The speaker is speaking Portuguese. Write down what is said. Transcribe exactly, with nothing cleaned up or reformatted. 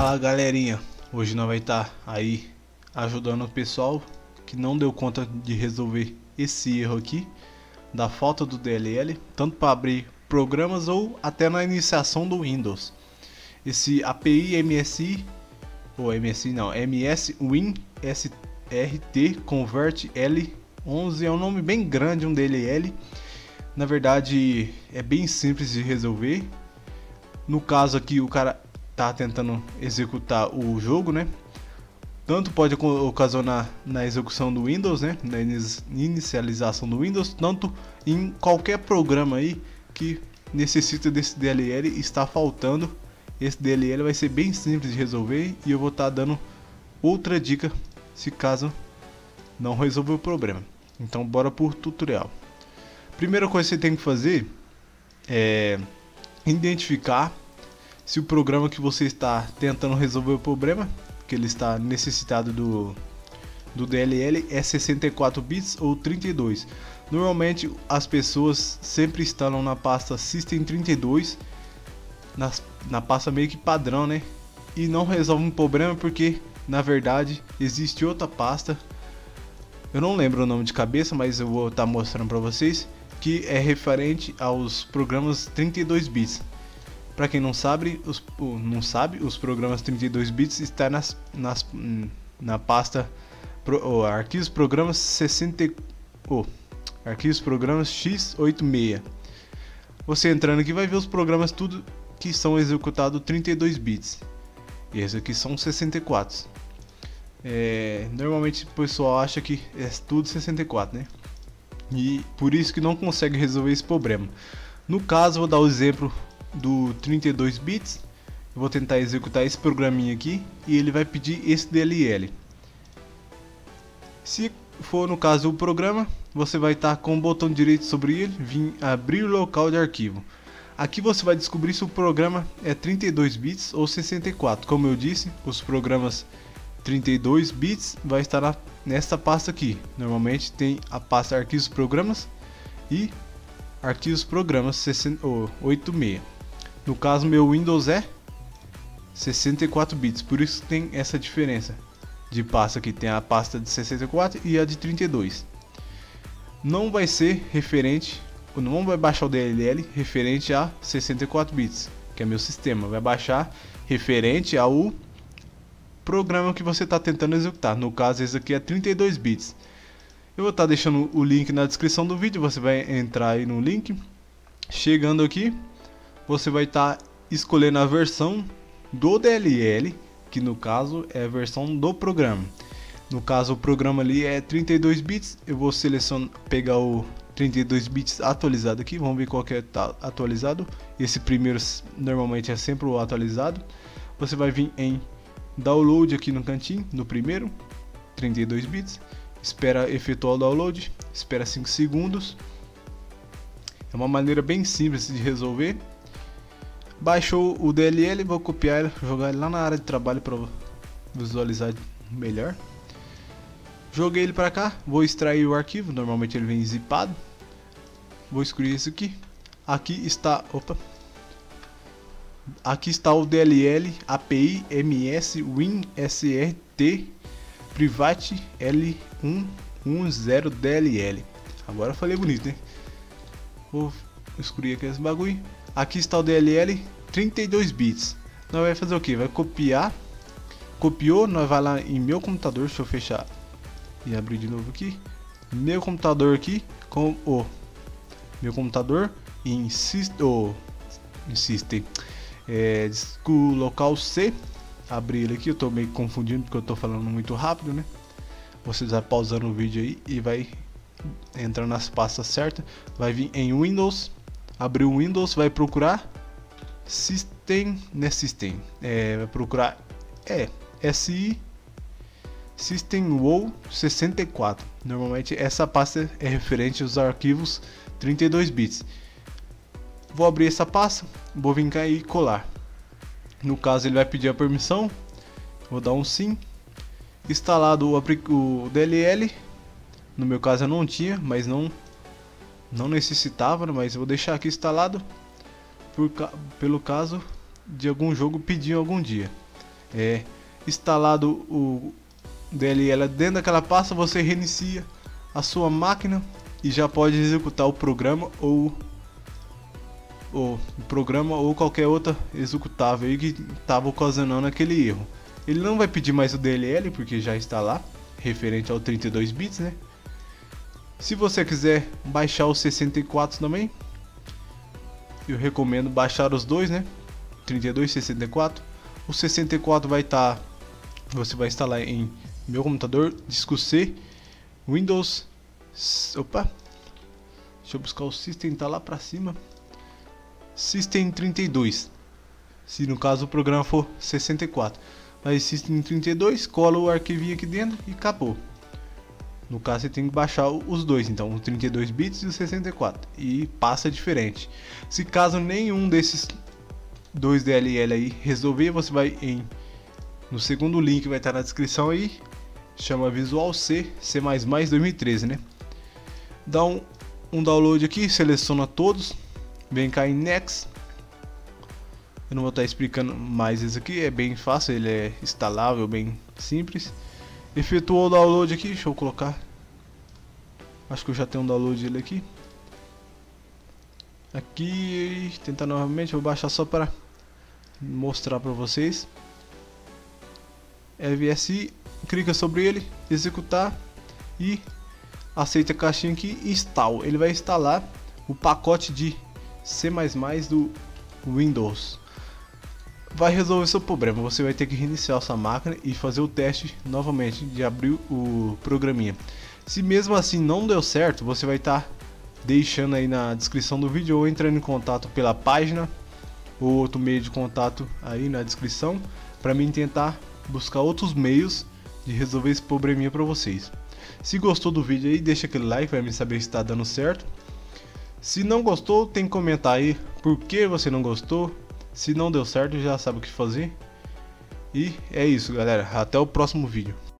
Fala galerinha, hoje nós vai estar aí ajudando o pessoal que não deu conta de resolver esse erro aqui da falta do D L L, tanto para abrir programas ou até na iniciação do Windows. Esse A P I M S I ou M S I não, M S Win S R T Convert L onze é um nome bem grande, um D L L. Na verdade é bem simples de resolver. No caso aqui o cara tá tentando executar o jogo, né? Tanto pode ocasionar na execução do Windows, né? Na inicialização do Windows, tanto em qualquer programa aí que necessita desse D L L está faltando. Esse D L L vai ser bem simples de resolver e eu vou estar tá dando outra dica se caso não resolver o problema. Então bora pro tutorial. Primeira coisa que você tem que fazer é identificar se o programa que você está tentando resolver o problema, que ele está necessitado do, do D L L, é sessenta e quatro bits ou trinta e dois. Normalmente as pessoas sempre instalam na pasta System trinta e dois, na, na pasta meio que padrão, né? E não resolve um problema porque na verdade existe outra pasta, eu não lembro o nome de cabeça, mas eu vou estar tá mostrando para vocês, que é referente aos programas trinta e dois bits. Para quem não sabe, os, não sabe, os programas trinta e dois bits estão nas, nas, na pasta pro, oh, arquivos programas sessenta, oh, arquivos programas x oitenta e seis. Você entrando aqui vai ver os programas tudo que são executados trinta e dois bits. E esses aqui são sessenta e quatro. É, normalmente o pessoal acha que é tudo sessenta e quatro, né? E por isso que não consegue resolver esse problema. No caso, vou dar o exemplo do trinta e dois bits. Eu vou tentar executar esse programinha aqui e ele vai pedir esse D L L. Se for no caso o programa, você vai estar com o botão direito sobre ele, vir abrir local de arquivo. Aqui você vai descobrir se o programa é trinta e dois bits ou sessenta e quatro. Como eu disse, os programas trinta e dois bits vai estar na, nesta pasta aqui. Normalmente tem a pasta arquivos programas e arquivos programas sessenta, oh, oitenta e seis. No caso meu Windows é sessenta e quatro bits, por isso tem essa diferença de pasta aqui, tem a pasta de sessenta e quatro e a de trinta e dois. Não vai ser referente, não vai baixar o D L L referente a sessenta e quatro bits, que é meu sistema, vai baixar referente ao programa que você está tentando executar. No caso esse aqui é trinta e dois bits. Eu vou estar tá deixando o link na descrição do vídeo, você vai entrar aí no link. Chegando aqui, você vai estar tá escolhendo a versão do D L L, que no caso é a versão do programa. No caso o programa ali é trinta e dois bits, eu vou selecionar, pegar o trinta e dois bits atualizado aqui, vamos ver qual que é tá atualizado. Esse primeiro normalmente é sempre o atualizado. Você vai vir em download aqui no cantinho, no primeiro, trinta e dois bits. Espera efetuar o download, espera cinco segundos. É uma maneira bem simples de resolver. Baixou o D L L, vou copiar ele, jogar ele lá na área de trabalho para visualizar melhor. Joguei ele para cá, vou extrair o arquivo, normalmente ele vem zipado. Vou excluir isso aqui. Aqui está, opa. Aqui está o D L L A P I M S Win S R T Private L cento e dez D L L. Agora eu falei bonito, né? Vou excluir aqui esse bagulho. Aqui está o D L L trinta e dois bits. Nós vai fazer o que? Vai copiar. Copiou, nós vai lá em meu computador. Deixa eu fechar e abrir de novo aqui. Meu computador aqui com o meu computador em System, oh, em System. É, o local C. Abrir ele aqui. Eu estou meio confundindo porque eu estou falando muito rápido, né? Você vai pausando o vídeo aí e vai entrar nas pastas certas. Vai vir em Windows. Abrir o Windows, vai procurar System, né? System. É, vai procurar é S I System W O sessenta e quatro. Normalmente essa pasta é referente aos arquivos trinta e dois bits. Vou abrir essa pasta, vou vir cá e colar. No caso ele vai pedir a permissão, vou dar um sim. Instalado o, o D L L, no meu caso eu não tinha, mas não não necessitava, mas eu vou deixar aqui instalado por, pelo caso de algum jogo pedir algum dia. é, instalado o D L L dentro daquela pasta, você reinicia a sua máquina e já pode executar o programa ou o programa ou qualquer outra executável aí que estava ocasionando aquele erro. Ele não vai pedir mais o D L L porque já está lá, referente ao trinta e dois bits, né? Se você quiser baixar o sessenta e quatro também, eu recomendo baixar os dois, né? trinta e dois e sessenta e quatro. O sessenta e quatro vai estar, tá, você vai instalar em meu computador, disco C, Windows. Opa, deixa eu buscar o System, tá lá pra cima. System trinta e dois. Se no caso o programa for sessenta e quatro, mas System trinta e dois, cola o arquivinho aqui dentro e acabou. No caso você tem que baixar os dois, então o trinta e dois bits e o sessenta e quatro, e passa diferente. Se caso nenhum desses dois D L L aí resolver, você vai em no segundo link, vai estar na descrição aí, chama Visual C C mais mais dois mil e treze, né? Dá um, um download aqui, seleciona todos, vem cá em Next. Eu não vou estar explicando mais isso aqui, é bem fácil, ele é instalável, bem simples. Efetuou o download aqui, deixa eu colocar. Acho que eu já tenho um download dele aqui. Aqui, tentar novamente, vou baixar só para mostrar para vocês. L V S I, clica sobre ele, executar e aceita a caixinha aqui e instala. Ele vai instalar o pacote de C mais mais do Windows. Vai resolver seu problema, você vai ter que reiniciar sua máquina e fazer o teste novamente de abrir o programinha. Se mesmo assim não deu certo, você vai estar tá deixando aí na descrição do vídeo ou entrando em contato pela página ou outro meio de contato aí na descrição para mim tentar buscar outros meios de resolver esse probleminha para vocês. Se gostou do vídeo aí, deixa aquele like para mim saber se está dando certo. Se não gostou, tem que comentar aí por que você não gostou. Se não deu certo, já sabe o que fazer. E é isso, galera. Até o próximo vídeo.